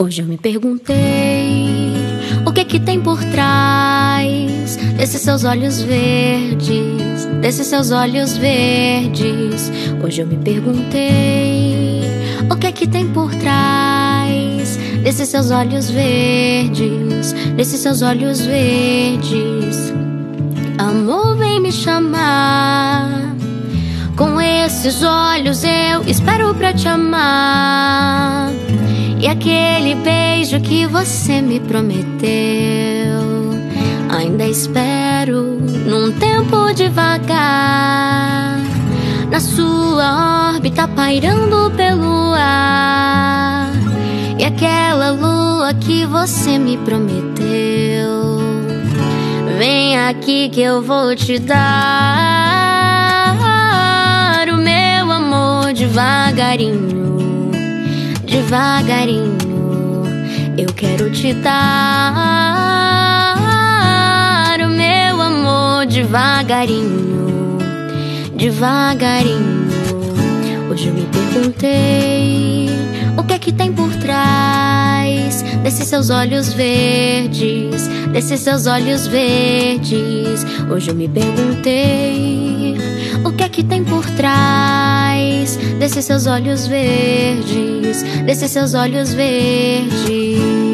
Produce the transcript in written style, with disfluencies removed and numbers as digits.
Hoje eu me perguntei o que tem por trás desses seus olhos verdes, desses seus olhos verdes. Hoje eu me perguntei o que tem por trás desses seus olhos verdes, desses seus olhos verdes. Amor, vem me chamar. Com esses olhos eu espero pra te amar. E aquele beijo que você me prometeu, ainda espero num tempo devagar, na sua órbita pairando pelo ar. E aquela lua que você me prometeu, vem aqui que eu vou te dar o meu amor devagarinho. Devagarinho, eu quero te dar o meu amor devagarinho, devagarinho. Hoje eu me perguntei o que tem por trás desses seus olhos verdes, desses seus olhos verdes. Hoje eu me perguntei o que tem por trás desses seus olhos verdes, desses seus olhos verdes.